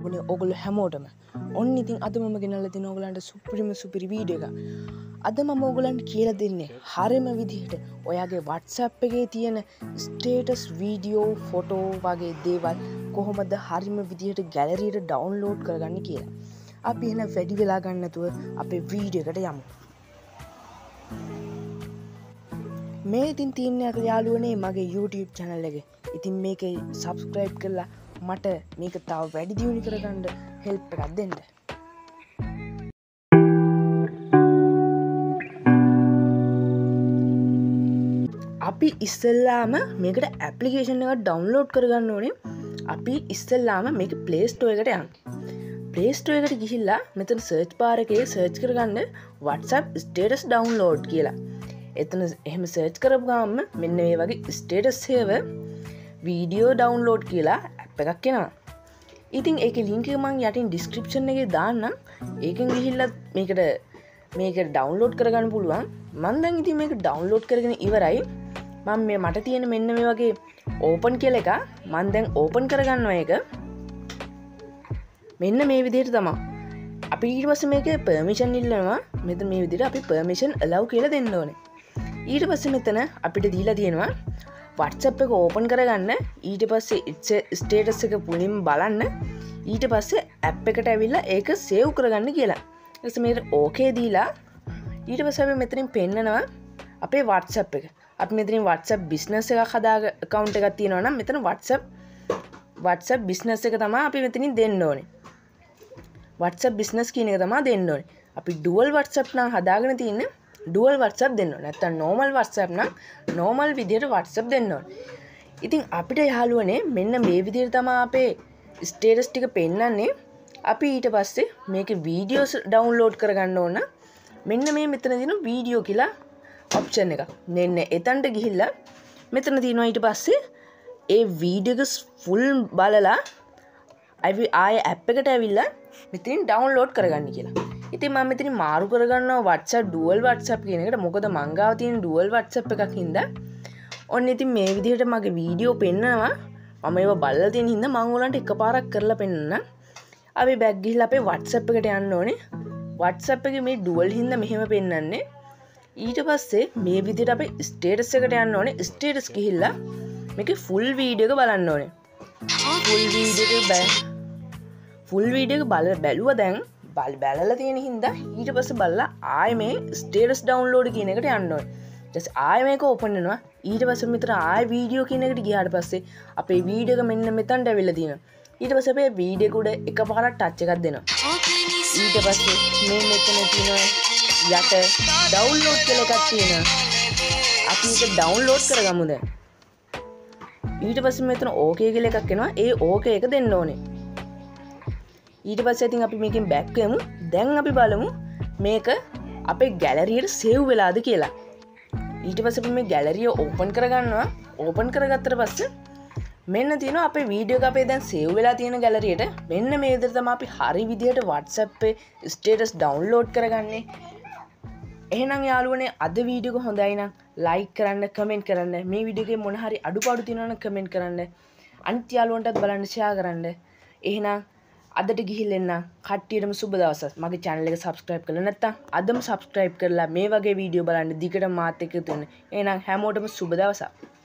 තිබුණේ ඔයගොල්ලෝ හැමෝටම. ඔන්න ඉතින් අද මම ගෙනල්ලා තියෙන ඔයගලන්ට සුපිරි වීඩියෝ එකක්. අද මම ඔයගලන්ට කියලා දෙන්නේ හරියම විදිහට ඔයාගේ WhatsApp එකේ තියෙන ස්ටේටස් වීඩියෝ ෆොටෝ වගේ දේවල් කොහොමද හරියම විදිහට ගැලරියට ඩවුන්ලෝඩ් කරගන්නේ කියලා. අපි එහෙනම් වැඩි වෙලා ගන්න නැතුව අපේ වීඩියෝ එකට යමු. මේ ඉතින් තියන්නේ යාළුවනේ මගේ YouTube channel එක. ඉතින් මේක subscribe කරලා මට මේක තව වැඩි දියුණු කරගන්න help එකක් දෙන්න. අපි ඉස්සෙල්ලාම මේකට application එකක් download කරගන්න ඕනේ. අපි ඉස්සෙල්ලාම මේක Play Store එකට යන්න. Play Store එකට ගිහිල්ලා මෙතන search bar එකේ search කරගන්න WhatsApp status download කියලා. එතන එහෙම සර්ච් කරපු ගමන් මෙන්න මේ වගේ ස්ටේටස් සේවර් වීඩියෝ ඩවුන්ලෝඩ් කියලා ඇප් එකක් එනවා. ඉතින් ඒකේ ලින්ක් එක මම යටින් ඩිස්ක්‍රිප්ෂන් එකේ දාන්නම්. ඒකෙන් ගිහිල්ලා මේක ඩවුන්ලෝඩ් කරගන්න පුළුවන්. මම දැන් ඉතින් මේක ඩවුන්ලෝඩ් කරගෙන ඉවරයි. මට තියෙන මෙන්න මේ වගේ ඕපන් කියලා එක මම දැන් ඕපන් කරගන්නවා ඒක. මෙන්න මේ විදිහට තමයි. අපි ඊට පස්සේ මේකේ පර්මිෂන් ඉල්ලනවා. මෙතන මේ විදිහට අපි පර්මිෂන් allow කියලා දෙන්න ඕනේ. ඊට පස්සේ මෙතන අපිට දීලා තියෙනවා WhatsApp එක ඕපන් කරගන්න. ඊට පස්සේ ස්ටේටස් එක පුලින් බලන්න. ඊට පස්සේ ඇප් එකට ඇවිල්ලා ඒක සේව් කරගන්න කියලා. ඊට පස්සේ මේකට ඕකේ දීලා ඊට පස්සේ අපි මෙතනින් පෙන්නනවා අපේ WhatsApp එක. අපි මෙතනින් WhatsApp business එකක් හදාගන්න account එකක් තියෙනවා නම් මෙතන WhatsApp business එක තමයි අපි මෙතනින් දෙන්න ඕනේ. WhatsApp business කියන එක තමයි දෙන්න ඕනේ. අපි dual WhatsApp නම් හදාගෙන තින්නේ dual WhatsApp දෙන්න ඕනේ. නැත්නම් normal WhatsApp නම් normal විදියට WhatsApp දෙන්න ඕනේ. ඉතින් අපිට යාළුවනේ මෙන්න මේ විදියට තමයි අපේ status ටික පෙන්නන්නේ. අපි ඊට පස්සේ මේකේ videos download කරගන්න ඕන. මෙන්න මේ මෙතන තියෙන video කියලා option එකක්. මෙන්න එතනට ගිහිල්ලා මෙතන තියෙනවා ඊට පස්සේ ඒ video එක full බලලා ආයේ app එකට ඇවිල්ලා මෙතනින් download කරගන්න කියලා. ඉතින් මම මෙතනින් මාරු කරගන්නවා WhatsApp dual WhatsApp කියන එකට. මොකද මං ගාව තියෙන dual WhatsApp එකක් හින්දා. ඔන්න ඉතින් මේ විදිහට මගේ වීඩියෝ පෙන්නනවා. මම ඒව බලලා තියෙන හින්දා මම ඔයාලන්ට එකපාරක් කරලා පෙන්නන්නම්. අපි බෑක් ගිහිල්ලා අපේ WhatsApp එකට යන්න ඕනේ. WhatsApp එකේ මේ dual හින්දා මෙහෙම පෙන්නන්නේ. ඊට පස්සේ මේ විදිහට අපේ status එකට යන්න ඕනේ. status ගිහිල්ලා මේකේ full video එක බලන්න ඕනේ. full video එක බැලුවා දැන් බැලලා තියෙන හින්දා ඊට පස්සේ බලලා ආයෙ මේ ස්ටේටස් ඩවුන්ලෝඩ් කියන එකට යන්න ඕනේ. ඊට පස්සේ ආයෙ මේක ඕපන් වෙනවා. ඊට පස්සේ මෙතන ආයෙ වීඩියෝ කියන එකට ගියාට පස්සේ අපේ වීඩියෝ එක මෙන්න මෙතනට ඇවිල්ලා තියෙනවා. ඊට පස්සේ අපේ වීඩියෝ එක උඩ එකපාරක් ටච් එකක් දෙනවා. ඊට පස්සේ මේ මෙතන තියෙන යට ඩවුන්ලෝඩ් කියලා එකක් තියෙනවා. අපි ඒක ඩවුන්ලෝඩ් කරගමු දැන්. ඊට පස්සේ මෙතන ඕකේ කියලා එකක් එනවා. ඒ ඕකේ එක දෙන්න ඕනේ. ඊට පස්සේ ඉතින් අපි මේකෙන් බෑක් වෙමු. දැන් අපි බලමු මේක අපේ ගැලරියට සේව් වෙලාද කියලා. ඊට පස්සේ අපි මේ ගැලරිය ඕපන් කරගන්නවා. ඕපන් කරගත්තට පස්සේ මෙන්න තියෙනවා අපේ වීඩියෝ එක අපේ දැන් සේව් වෙලා තියෙන ගැලරියට. මෙන්න මේ විදිහට තමයි අපි හරි විදිහට WhatsApp එකේ ස්ටේටස් ඩවුන්ලෝඩ් කරගන්නේ. එහෙනම් යාළුවනේ අද වීඩියෝ එක හොඳයි නම් ලයික් කරන්න, කමෙන්ට් කරන්න. මේ වීඩියෝ එකේ මොන හරි අඩුපාඩු තියෙනවා නම් කමෙන්ට් කරන්න. අනිත් යාළුවන්ටත් බලන්න ෂෙයා කරන්න. එහෙනම් අදට ගිහිල්ලා එන්න කට්ටියටම සුබ දවසක්. මගේ channel එක subscribe කරලා නැත්නම් අදම subscribe කරලා මේ වගේ වීඩියෝ බලන්න දිගට මාත් එක්ක තුන. එහෙනම් හැමෝටම සුබ දවසක්.